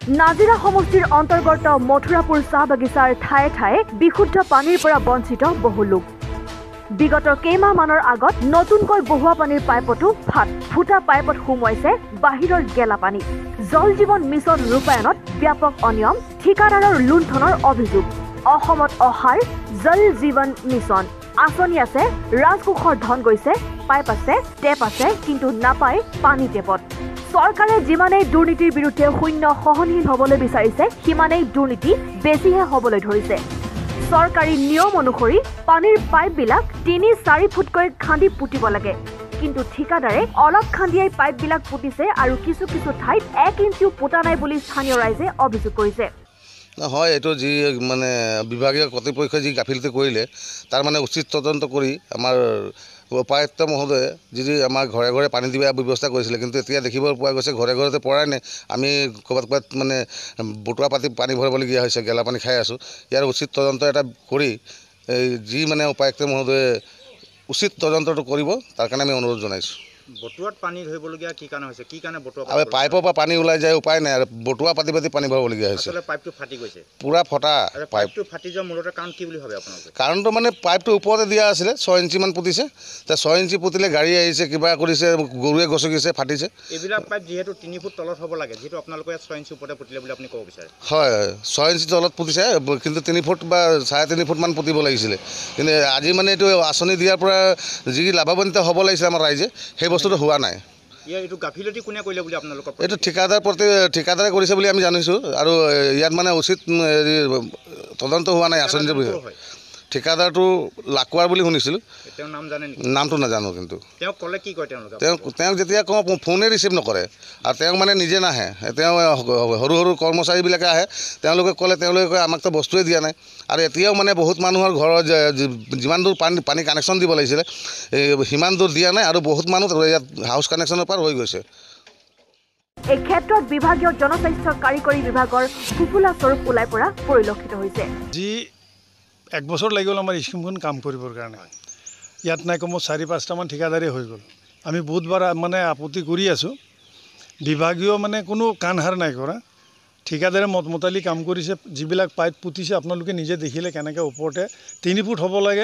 নাজিৰা সমষ্টিৰ অন্তৰ্গত মথুৰাপুৰ চাহ বাগিচাৰ ঠায়ে ঠায়ে বিশুদ্ধ পানীৰ পৰা বঞ্চিত বহু লোক। বিগত কেইমাহমানৰ আগত নতুনকৈ বহোৱা পানীৰ পাইপতো ফুটা পাইপত সুমুৱাইছে বাহিৰৰ গেলা পানী। জল জীৱন মিছন ৰূপায়ণত ব্যাপক অনিয়ম, ঠিকাদাৰৰ লুণ্ঠনৰ অভিযোগ। অসমত অসাৰ জল জীৱন মিছন আঁচনি আছে, ৰাজকোষৰ ধন গৈছে, পাইপ আছে, টেপ আছে, কিন্তু নাপায় পানী টেপত। চৰকাৰে যিমানেই দুৰ্নীতিৰ বিৰুদ্ধে শূন্য সহনশীল হ'বলৈ বিচাৰিছে, সিমানেই দুৰ্নীতি বেছিহে হ'বলৈ ধৰিছে। চৰকাৰী নিয়ম অনুসৰি পানীৰ পাইপবিলাক ৩-৪ ফুটকৈ খান্দি পুতিব লাগে, কিন্তু ঠিকাদাৰে অলপ খান্দিয়াই পাইপবিলাক পুতিছে আৰু কিছু কিছু ঠাইত ১ ইঞ্চিও পুতা নাই বুলি স্থানীয় ৰাইজে অভিযোগ কৰিছে। হয়, এইটো যি মানে বিভাগীয় কৰ্তৃপক্ষই যি গাফিলতি কৰিলে তাৰ মানে উচিত তদন্ত কৰি আমাৰ উপায়ুক্ত মহোদয়ে যি আমাৰ ঘৰে ঘৰে পানী দিয়াৰ ব্যৱস্থা কৰিছিলে, কিন্তু এতিয়া দেখিব পোৱা গৈছে ঘৰে ঘৰতে পৰাই নাই। আমি ক'ৰবাত মানে বটুৱা পাতি পানী ভৰাবলগীয়া হৈছে, গেলা পানী খাই আছোঁ। ইয়াৰ উচিত তদন্ত এটা কৰি যি মানে উপায়ুক্ত মহোদয়ে উচিত তদন্তটো কৰিব, তাৰ কাৰণে আমি অনুৰোধ জনাইছোঁ। বটুৱাত পানী ধৰিবলগীয়া কি কাৰণে হৈছে, কি কাৰণে বটুৱা পাইপৰ পৰা পানী ওলাই যায়, উপায় নাই আৰু বটুৱা পাতি পানী ভৰাবলগীয়া হৈছে। পাইপটো ফাটি গৈছে, পূৰা ফটা পাইপটো ফাটি যোৱাৰ মূলতে কাৰণ কি বুলি ভাবে আপোনালোকে? কাৰণটো মানে পাইপটো ওপৰতে দিয়া আছিলে, 6 ইঞ্চিমান পুতিছে। 6 ইঞ্চি পুতিলে গাড়ী আহিছে, কিবা কৰিছে, গৰুৱে গছকিছে, ফাটিছে। এইবিলাক পাইপ যিহেতু 3 ফুট তলত হ'ব লাগে, যিহেতু আপোনালোকে 6 ইঞ্চি ওপৰতে পুতিলে বুলি আপুনি ক'ব বিচাৰে? হয়, 6 ইঞ্চি তলত পুতিছে, কিন্তু 3 ফুট বা 3.5 ফুটমান পুতিব লাগিছিলে। কিন্তু আজি মানে এইটো আঁচনি দিয়াৰ পৰা যি লাভান্বিত হ'ব লাগিছিলে আমাৰ ৰাইজে, সেই বস্তুটো হোৱা নাই। এইটো গাফিলতি কোনে কৰিলে বুলি আপোনালোকৰ? এইটো ঠিকাদাৰে কৰিছে বুলি আমি জানিছোঁ, আৰু ইয়াত মানে উচিত তদন্ত হোৱা নাই আঁচনিটোৰ বিষয়ে। ঠিকাদাৰটো লাকুৱাৰ বুলি শুনিছিলোঁ। তেওঁৰ নাম জানে নেকি? নামটো নাজানো, কিন্তু তেওঁক ক'লে কি কয় তেওঁলোকে? তেওঁক যেতিয়া কওঁ ফোনে ৰিচিভ নকৰে, আৰু তেওঁ মানে নিজে নাহে। তেওঁ সৰু সৰু কৰ্মচাৰীবিলাকে আহে, তেওঁলোকে কয় আমাকতো বস্তুৱে দিয়া নাই। আৰু এতিয়াও মানে বহুত মানুহৰ ঘৰৰ যিমান দূৰ পানী কানেকশ্যন দিব লাগিছিলে সিমান দূৰ দিয়া নাই, আৰু বহুত মানুহ ইয়াত হাউচ কানেকশ্যনৰ পৰা হৈ গৈছে। এই ক্ষেত্ৰত বিভাগীয় জনস্বাস্থ্য কাৰিকৰী বিভাগৰ ফুপুলা স্বৰূপ ওলাই পৰা পৰিলক্ষিত হৈছে। যি 1 বছৰ লাগি গ'ল আমাৰ স্কিমখন কাম কৰিবৰ কাৰণে। ইয়াত নাই কমেও 4-5টামান ঠিকাদাৰী হৈ গ'ল। আমি বহুতবাৰ মানে আপত্তি কৰি আছোঁ, বিভাগীয় মানে কোনো কাণসাৰ নাই কৰা। ঠিকাদাৰে মতমতালি কাম কৰিছে, যিবিলাক পাইপ পুতিছে আপোনালোকে নিজে দেখিলে কেনেকৈ ওপৰতে 3 ফুট হ'ব লাগে,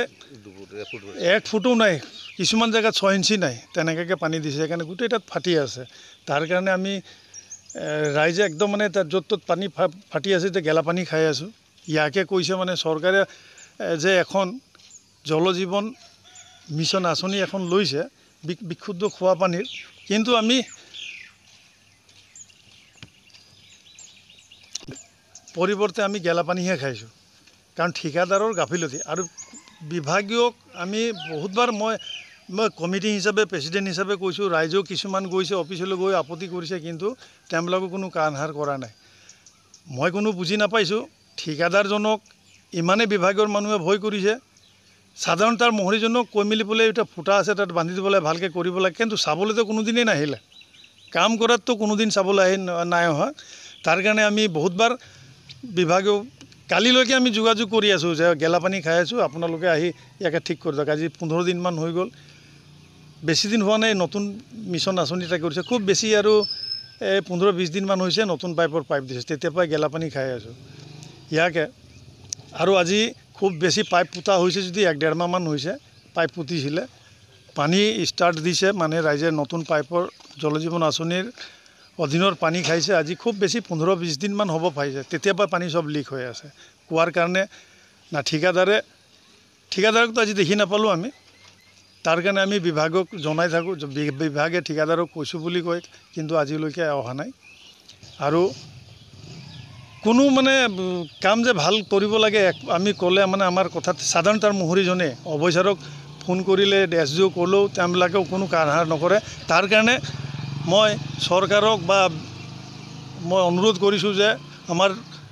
1 ফুটো নাই, কিছুমান জেগাত 6 ইঞ্চি নাই, তেনেকৈ পানী দিছে। সেইকাৰণে গোটেই তাত ফাটি আছে। তাৰ কাৰণে আমি ৰাইজে একদম মানে তাত য'ত ত'ত পানী ফাটি আছে, এতিয়া গেলা পানী খাই আছোঁ। ইয়াকে কৈছে মানে চৰকাৰে যে এখন জল জীৱন মিছন আঁচনি এখন লৈছে বিশুদ্ধ খোৱা পানীৰ, কিন্তু আমি পৰিৱৰ্তে আমি গেলা পানীহে খাইছোঁ, কাৰণ ঠিকাদাৰৰ গাফিলতি। আৰু বিভাগীয়ক আমি বহুতবাৰ মই কমিটি হিচাপে, প্ৰেচিডেণ্ট হিচাপে কৈছোঁ, ৰাইজেও কিছুমান গৈছে অফিচলৈ গৈ আপত্তি কৰিছে, কিন্তু তেওঁলোকে কোনো কাণসাৰ কৰা নাই। মই কোনো বুজি নাপাইছোঁ, ঠিকাদাৰজনক ইমানেই বিভাগৰ মানুহে ভয় কৰিছে। সাধাৰণ তাৰ মহৰীজনক কৈ মেলি বোলে এটা ফুটা আছে, তাত বান্ধি দিব লাগে, ভালকৈ কৰিব লাগে, কিন্তু চাবলৈতো কোনোদিনেই নাহিলে। কাম কৰাততো কোনোদিন চাবলৈ নাই অহা। তাৰ কাৰণে আমি বহুতবাৰ বিভাগীয় কালিলৈকে আমি যোগাযোগ কৰি আছোঁ যে গেলা পানী খাই আছোঁ, আপোনালোকে আহি ইয়াকে ঠিক কৰি দিয়ক। আজি 15 দিনমান হৈ গ'ল, বেছি দিন হোৱা নাই। নতুন মিছন আঁচনি এটা কৰিছে, খুব বেছি আৰু 15-20 দিনমান হৈছে নতুন পাইপ দিছে, তেতিয়াৰ পৰাই গেলা পানী খাই আছোঁ ইয়াকে। আৰু আজি খুব বেছি পাইপ পুতা হৈছে যদি 1-1.5 মাহমান হৈছে পাইপ পুতিছিলে, পানী ষ্টাৰ্ট দিছে, মানে ৰাইজে নতুন পাইপৰ জল জীৱন আঁচনিৰ অধীনৰ পানী খাইছে। আজি খুব বেছি 15-20 দিনমান হ'ব পাৰিছে, তেতিয়াৰ পৰা পানী চব লিক হৈ আছে। কোৱাৰ কাৰণে না ঠিকাদাৰকতো আজি দেখি নাপালোঁ আমি। তাৰ কাৰণে আমি বিভাগক জনাই থাকোঁ, বিভাগে ঠিকাদাৰক কৈছোঁ বুলি কয়, কিন্তু আজিলৈকে অহা নাই। আৰু কোনো মানে কাম যে ভাল কৰিব লাগে আমি ক'লে মানে আমাৰ কথাত সাধাৰণ তাৰ মহৰীজনে অৱসৰক ফোন কৰিলে, SDO ক'লেও তেওঁলোকেও কোনো কাণসাৰ নকৰে। তাৰ কাৰণে মই চৰকাৰক বা মই অনুৰোধ কৰিছোঁ যে আমাৰ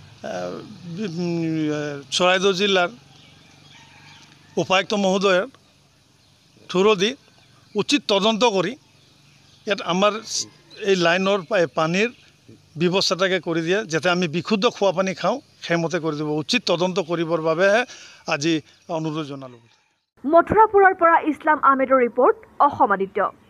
চৰাইদেউ জিলাৰ উপায়ুক্ত মহোদয়ৰ থ্ৰুদি উচিত তদন্ত কৰি ইয়াত আমাৰ এই লাইনৰ পানীৰ ব্যৱস্থাটাকে কৰি দিয়ে, যাতে আমি বিশুদ্ধ খোৱা পানী খাওঁ, সেইমতে কৰি দিব। উচিত তদন্ত কৰিবৰ বাবেহে আজি অনুৰোধ জনালোঁ। মথুৰাপুৰৰ পৰা ইছলাম আহমেদৰ ৰিপৰ্ট, অসম আদিত্য।